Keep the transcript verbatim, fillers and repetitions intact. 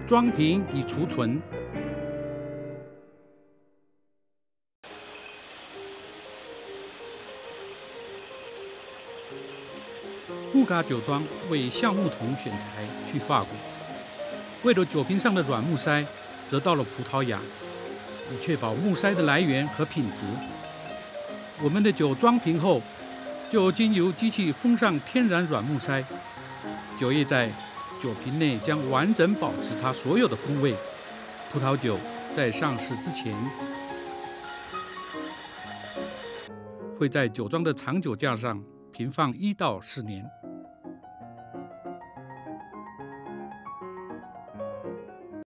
装瓶与储存。木卡酒庄为橡木桶选材去法国，为了酒瓶上的软木塞，则到了葡萄牙，以确保木塞的来源和品质。我们的酒装瓶后，就经由机器封上天然软木塞，酒液在酒瓶内将完整保持它所有的风味。葡萄酒在上市之前，会在酒庄的长酒架上平放一到四年。